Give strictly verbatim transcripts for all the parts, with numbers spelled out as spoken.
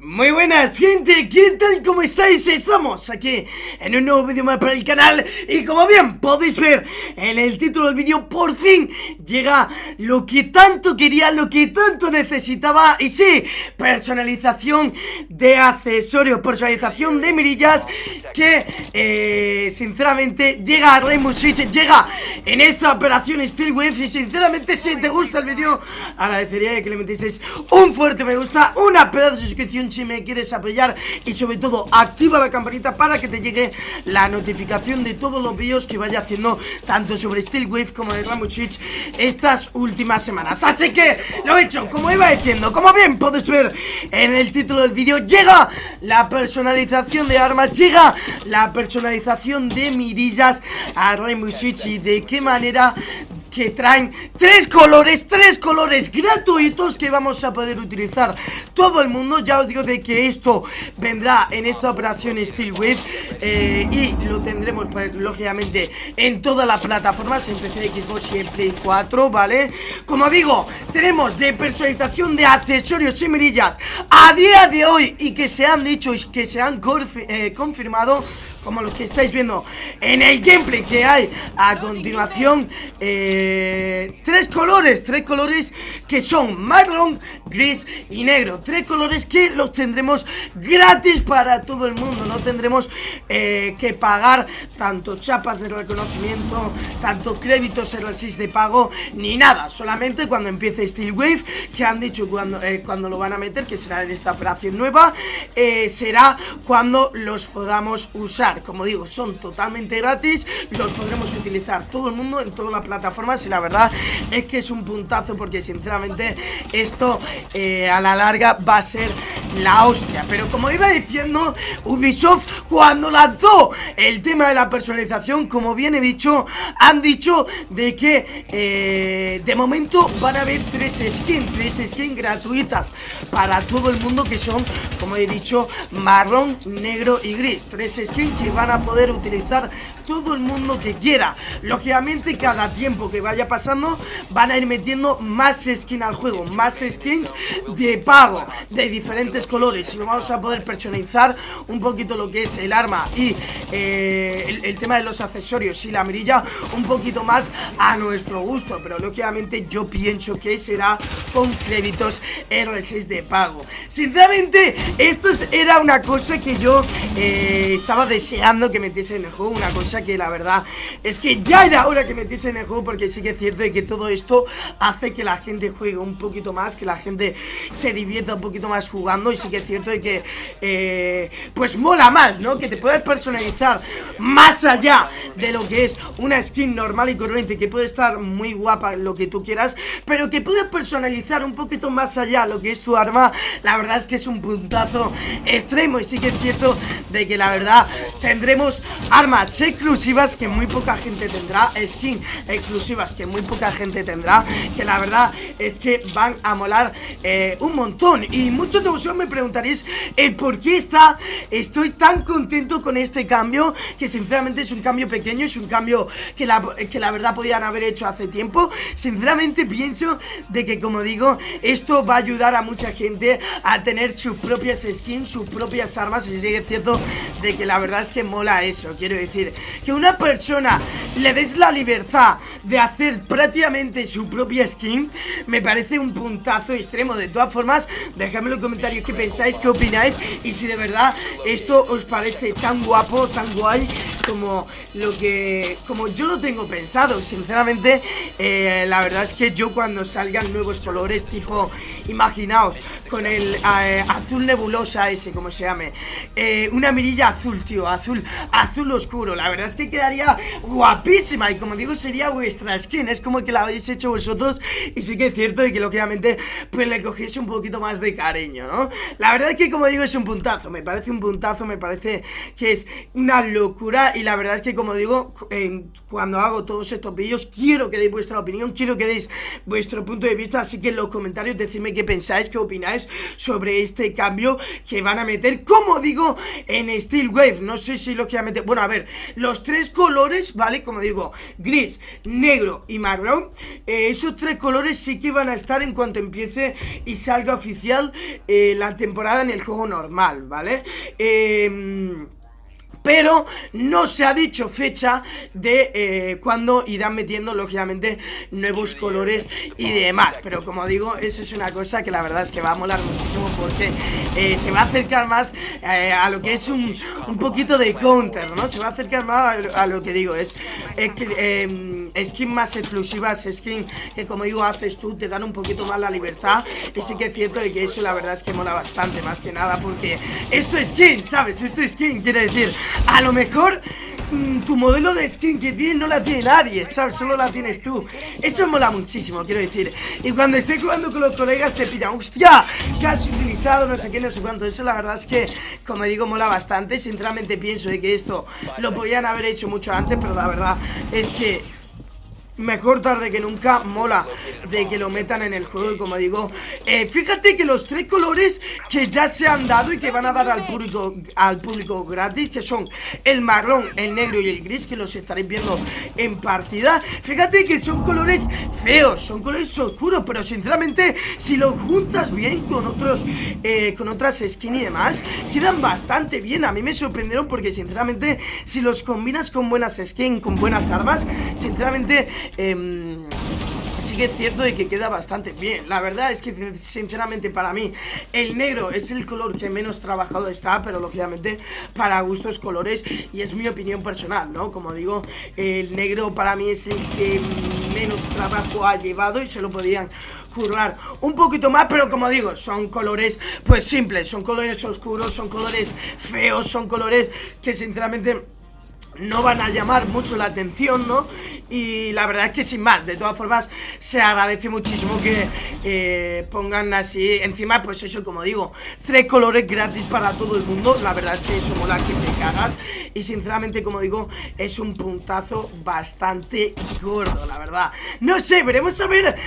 Muy buenas gente, ¿qué tal? ¿Cómo estáis? Estamos aquí en un nuevo vídeo más para el canal. Y como bien podéis ver en el título del vídeo, por fin llega lo que tanto quería, lo que tanto necesitaba. Y sí, personalización de accesorios, personalización de mirillas, que eh, sinceramente llega a Rainbow Six, llega en esta operación Steel Wave. Y sinceramente, si te gusta el vídeo, agradecería que le metieseis un fuerte me gusta, una pedazo de suscripción si me quieres apoyar, y sobre todo activa la campanita para que te llegue la notificación de todos los vídeos que vaya haciendo, tanto sobre Steel Wave como de Rainbow Six estas últimas semanas. Así que lo he hecho, como iba diciendo, como bien podéis ver en el título del vídeo, llega la personalización de armas, llega la personalización de mirillas a Rainbow Six. Y de qué manera, que traen tres colores, tres colores gratuitos que vamos a poder utilizar todo el mundo. Ya os digo de que esto vendrá en esta operación Steel Wave, eh, y lo tendremos pues, lógicamente en todas las plataformas, en P C, Xbox y en Play cuatro, ¿vale? Como digo, tenemos de personalización de accesorios y mirillas a día de hoy, y que se han dicho y que se han eh, confirmado, como los que estáis viendo en el gameplay que hay a continuación. eh, Tres colores, tres colores que son marrón, gris y negro. Tres colores que los tendremos gratis para todo el mundo. No tendremos eh, que pagar tanto chapas de reconocimiento, tanto créditos R seis de pago, ni nada. Solamente cuando empiece Steel Wave, que han dicho cuando, eh, cuando lo van a meter, que será en esta operación nueva, eh, será cuando los podamos usar. Como digo, son totalmente gratis, los podremos utilizar todo el mundo en todas las plataformas. Y la verdad es que es un puntazo, porque sinceramente esto eh, a la larga va a ser la hostia. Pero como iba diciendo, Ubisoft, cuando lanzó el tema de la personalización, como bien he dicho, han dicho de que eh, de momento van a haber tres skins, tres skins gratuitas para todo el mundo, que son, como he dicho, marrón, negro y gris. Tres skins que van a poder utilizar todo el mundo que quiera. Lógicamente, cada tiempo que vaya pasando van a ir metiendo más skins al juego, más skins de pago, de diferentes colores, y vamos a poder personalizar un poquito lo que es el arma y eh, el, el tema de los accesorios y la mirilla un poquito más a nuestro gusto. Pero lógicamente yo pienso que será con créditos R seis de pago. Sinceramente, esto era una cosa que yo eh, estaba deseando que metiese en el juego, una cosa que la verdad es que ya era hora que metiese en el juego, porque sí que es cierto de que todo esto hace que la gente juegue un poquito más, que la gente se divierta un poquito más jugando. Y sí que es cierto de que eh, pues mola más, ¿no? Que te puedes personalizar más allá de lo que es una skin normal y corriente, que puede estar muy guapa, lo que tú quieras, pero que puedes personalizar un poquito más allá lo que es tu arma. La verdad es que es un puntazo extremo. Y sí que es cierto de que la verdad tendremos armas exclusivas que muy poca gente tendrá, skins exclusivas que muy poca gente tendrá, que la verdad es que van a molar eh, un montón. Y muchos de vosotros me preguntaréis el por qué está, estoy tan contento con este cambio, que sinceramente es un cambio pequeño, es un cambio que la, que la verdad podían haber hecho hace tiempo. Sinceramente pienso de que, como digo, esto va a ayudar a mucha gente a tener sus propias skins, sus propias armas. Y sí que es cierto de que la verdad es que mola eso. Quiero decir, que una persona le des la libertad de hacer prácticamente su propia skin, me parece un puntazo extremo. De todas formas, dejadme en los comentarios qué pensáis, qué opináis, y si de verdad esto os parece tan guapo, tan guay como lo que como yo lo tengo pensado. Sinceramente, eh, la verdad es que yo, cuando salgan nuevos colores, tipo, imaginaos con el eh, azul nebulosa ese, como se llame, eh, una mirilla azul, tío, azul, azul oscuro, la verdad es que quedaría guapísima. Y como digo, sería vuestra skin, es como que la habéis hecho vosotros. Y sí que es cierto de que lógicamente pues le cogiese un poquito más de cariño, ¿no? La verdad es que, como digo, es un puntazo, me parece un puntazo, me parece que es una locura. Y la verdad es que, como digo, en, cuando hago todos estos vídeos, quiero que deis vuestra opinión, quiero que deis vuestro punto de vista. Así que en los comentarios decidme qué pensáis, qué opináis sobre este cambio que van a meter, como digo, en Steel Wave. No sé si lógicamente, bueno, a ver, los tres colores, ¿vale? como digo, gris, negro y marrón. eh, Esos tres colores sí que van a estar en cuanto empiece y salga oficial eh, la temporada en el juego normal, ¿vale? Eh... Pero no se ha dicho fecha de eh, cuándo irán metiendo, lógicamente, nuevos colores y demás. Pero como digo, eso es una cosa que la verdad es que va a molar muchísimo, porque eh, se va a acercar más eh, a lo que es un, un poquito de counter, ¿no? Se va a acercar más a, a lo que digo, es eh, eh, skin más exclusivas, skin que, como digo, haces tú, te dan un poquito más la libertad. Y sí que es cierto de que eso la verdad es que mola bastante, más que nada, porque esto es skin, ¿sabes? Esto es skin, quiere decir, a lo mejor mmm, tu modelo de skin que tienes no la tiene nadie, ¿sabes? Solo la tienes tú. Eso mola muchísimo, quiero decir. Y cuando estés jugando con los colegas te pidan, hostia, ¿qué has utilizado? No sé qué, no sé cuánto. Eso la verdad es que, como digo, mola bastante. Sinceramente pienso de que esto lo podían haber hecho mucho antes, pero la verdad es que mejor tarde que nunca. Mola de que lo metan en el juego. Y como digo, eh, fíjate que los tres colores que ya se han dado y que van a dar al público al público gratis, que son el marrón, el negro y el gris, que los estaréis viendo en partida, fíjate que son colores feos, son colores oscuros, pero sinceramente si los juntas bien con otros eh, con otras skins y demás, quedan bastante bien. A mí me sorprendieron porque sinceramente si los combinas con buenas skins, con buenas armas, sinceramente Eh, sí que es cierto de que queda bastante bien. La verdad es que sinceramente para mí el negro es el color que menos trabajado está, pero lógicamente para gustos colores, y es mi opinión personal, ¿no? Como digo, el negro para mí es el que menos trabajo ha llevado y se lo podían currar un poquito más, pero como digo, son colores pues simples, son colores oscuros, son colores feos, son colores que sinceramente no van a llamar mucho la atención, ¿no? Y la verdad es que sin más, de todas formas se agradece muchísimo que eh, pongan así encima, pues eso, como digo, tres colores gratis para todo el mundo. La verdad es que eso mola que te cagas. Y sinceramente, como digo, es un puntazo bastante gordo, la verdad. No sé, veremos a ver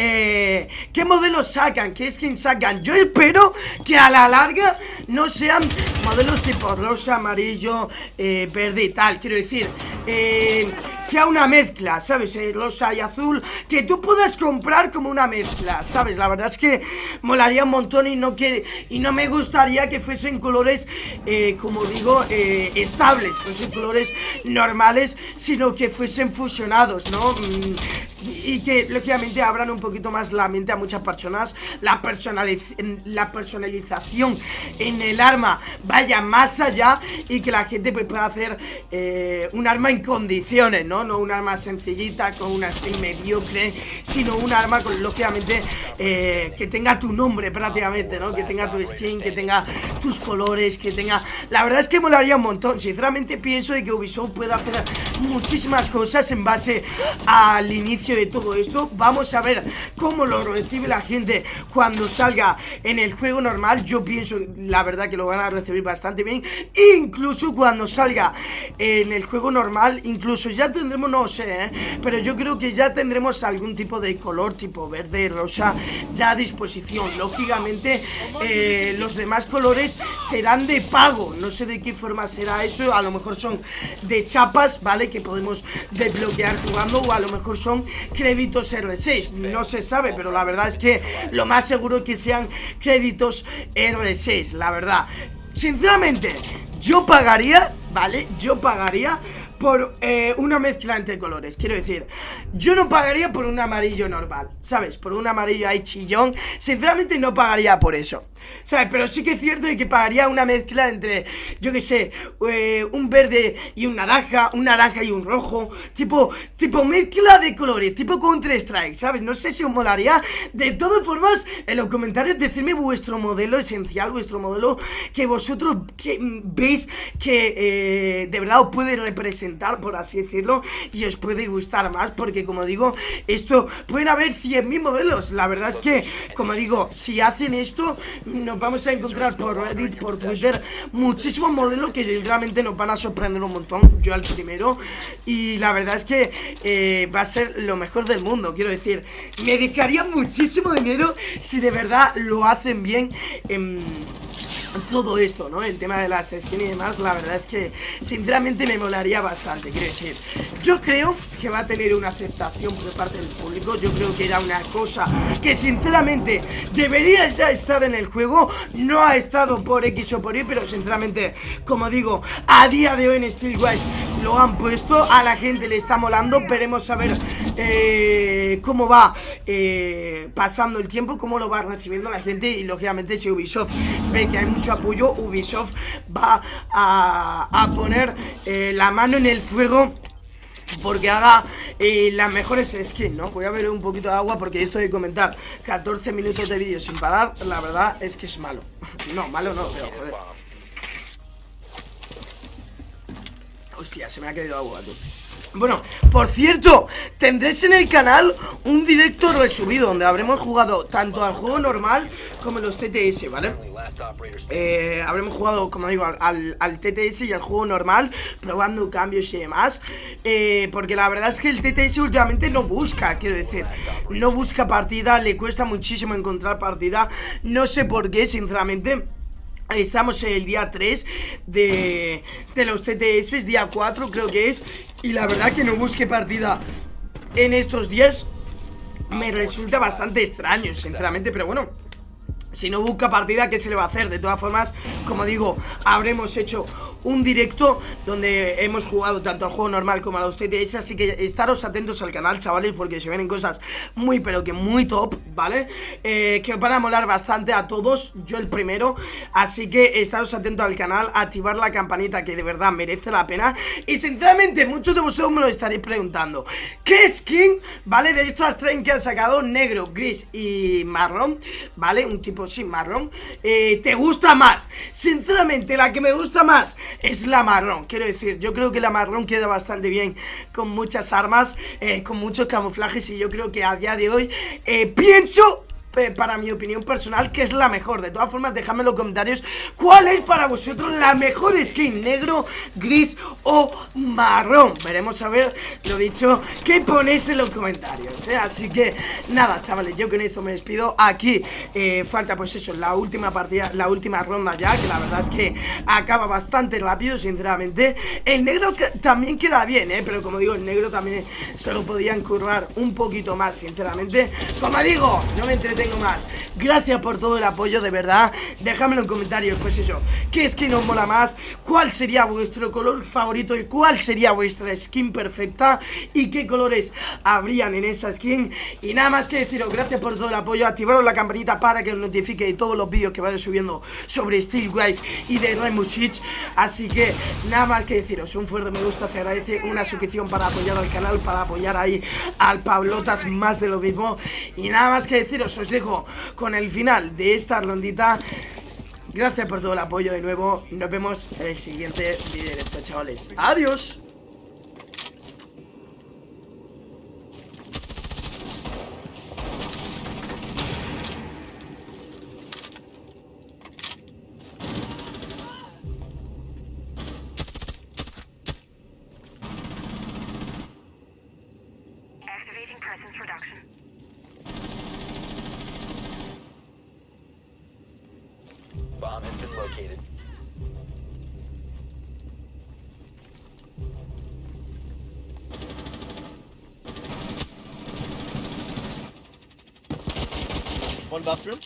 eh, qué modelos sacan, qué skins sacan. Yo espero que a la larga no sean modelos tipo rosa, amarillo, eh, verde y tal. Quiero decir, eh, sea una mezcla, ¿sabes? Eh, rosa y azul, que tú puedas comprar como una mezcla, ¿sabes? La verdad es que molaría un montón y no, que, y no me gustaría que fuesen colores, eh, como digo, eh, estables, fuesen colores normales, sino que fuesen fusionados, ¿no? Mm, y que, lógicamente, abran un poquito más la mente a muchas personas, la, personaliz la personalización en el arma vaya más allá y que la gente pues, pueda hacer eh, un arma en condiciones, ¿no? No un arma sencillita con una skin mediocre, sino un arma con, lógicamente, eh, que tenga tu nombre prácticamente, ¿no? Que tenga tu skin, que tenga tus colores, que tenga... La verdad es que molaría un montón. Sinceramente pienso de que Ubisoft puede hacer muchísimas cosas en base al inicio de todo esto. Vamos a ver cómo lo recibe la gente cuando salga en el juego normal. Yo pienso, la verdad, que lo van a recibir bastante bien. Incluso cuando salga en el juego normal, incluso ya tendremos, no sé, ¿eh? pero yo creo que ya tendremos algún tipo de color tipo verde, rosa, ya a disposición. Lógicamente, eh, los demás colores serán de pago. No sé de qué forma será eso. A lo mejor son de chapas, ¿vale? Que podemos desbloquear jugando, o a lo mejor son créditos R seis. No se sabe, pero la verdad es que lo más seguro es que sean créditos R seis, la verdad. Sinceramente, yo pagaría, ¿vale? Yo pagaría por eh, una mezcla entre colores. Quiero decir, yo no pagaría por un amarillo normal, ¿sabes? Por un amarillo ahí chillón. Sinceramente no pagaría por eso, ¿sabes? Pero sí que es cierto de que pagaría una mezcla entre, yo qué sé, eh, un verde y un naranja, un naranja y un rojo. Tipo, tipo mezcla de colores, tipo Counter-Strike, ¿sabes? No sé si os molaría. De todas formas, en los comentarios decidme vuestro modelo esencial, vuestro modelo que vosotros que, veis que eh, de verdad os puede representar, por así decirlo, y os puede gustar más, porque como digo, esto pueden haber cien mil modelos. La verdad es que, como digo, si hacen esto, nos vamos a encontrar por Reddit, por Twitter, muchísimos modelos que realmente nos van a sorprender un montón. Yo al primero, y la verdad es que eh, va a ser lo mejor del mundo. Quiero decir, me dedicaría muchísimo dinero si de verdad lo hacen bien en todo esto, ¿no? El tema de las skins y demás, la verdad es que sinceramente me molaría bastante. Quiero decir, yo creo que va a tener una aceptación por parte del público. Yo creo que era una cosa que sinceramente debería ya estar en el juego. No ha estado por X o por Y, pero sinceramente, como digo, a día de hoy en Steel Wave lo han puesto, a la gente le está molando. Veremos a ver eh, cómo va eh, pasando el tiempo, cómo lo va recibiendo la gente. Y lógicamente si Ubisoft ve que hay mucho apoyo, Ubisoft va a, a poner eh, la mano en el fuego porque haga eh, las mejores skins, ¿no? Voy a beber un poquito de agua porque esto de comentar catorce minutos de vídeo sin parar, la verdad es que es malo. No, malo no, pero joder. Hostia, se me ha caído agua, tú. Bueno, por cierto, tendréis en el canal un directo resubido donde habremos jugado tanto al juego normal como los T T S, ¿vale? Eh, habremos jugado, como digo, al, al T T S y al juego normal, probando cambios y demás, eh, porque la verdad es que el T T S últimamente no busca, quiero decir, no busca partida, le cuesta muchísimo encontrar partida, no sé por qué, sinceramente. Estamos en el día tres de, de los T T S, día cuatro creo que es. Y la verdad que no busque partida en estos días me resulta bastante extraño, sinceramente. Pero bueno, si no busca partida, ¿qué se le va a hacer? De todas formas, como digo, habremos hecho un directo donde hemos jugado tanto al juego normal como a los T T S. Así que estaros atentos al canal, chavales, porque se vienen cosas muy pero que muy top, ¿vale? Eh, que os van a molar bastante a todos, yo el primero. Así que estaros atentos al canal, activar la campanita, que de verdad merece la pena. Y sinceramente muchos de vosotros me lo estaréis preguntando, ¿qué skin, vale, de estas tres que han sacado, negro, gris y marrón, vale, un tipo sin marrón, eh, te gusta más? Sinceramente la que me gusta más es la marrón, quiero decir, yo creo que la marrón queda bastante bien con muchas armas, eh, con muchos camuflajes. Y yo creo que a día de hoy eh, pienso, para mi opinión personal, que es la mejor. De todas formas, dejadme en los comentarios cuál es para vosotros la mejor skin, negro, gris o marrón. Veremos a ver, lo dicho, qué ponéis en los comentarios, ¿eh? Así que nada, chavales, yo con esto me despido. Aquí eh, falta pues eso, la última partida, la última ronda ya, que la verdad es que acaba bastante rápido, sinceramente. El negro que también queda bien, ¿eh? Pero como digo, el negro también se lo podían currar un poquito más, sinceramente. Como digo, no me entretengo más. Gracias por todo el apoyo, de verdad. Dejadmelo en comentarios, pues eso, qué skin os mola más, cuál sería vuestro color favorito y cuál sería vuestra skin perfecta y qué colores habrían en esa skin. Y nada más que deciros, gracias por todo el apoyo. Activaros la campanita para que os notifique de todos los vídeos que vaya subiendo sobre Steel Wave y de Rainbow Six. Así que nada más que deciros, un fuerte me gusta, se agradece, una suscripción para apoyar al canal, para apoyar ahí al Pablotas, más de lo mismo. Y nada más que deciros, os dejo con el final de esta rondita. Gracias por todo el apoyo de nuevo. Nos vemos en el siguiente vídeo directo, chavales. Adiós. Activating presence reduction. Bomb has been located. One bathroom.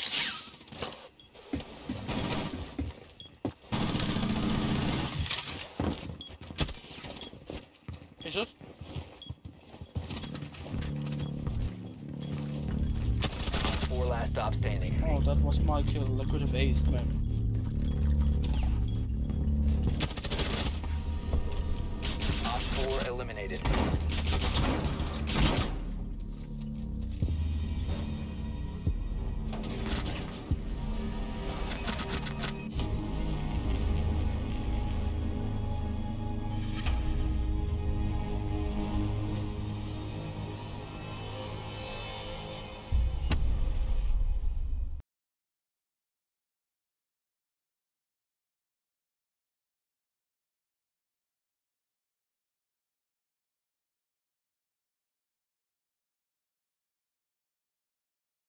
Jesus. Four last stop standing. Oh, that was my kill. I could have aced, man. Op four eliminated.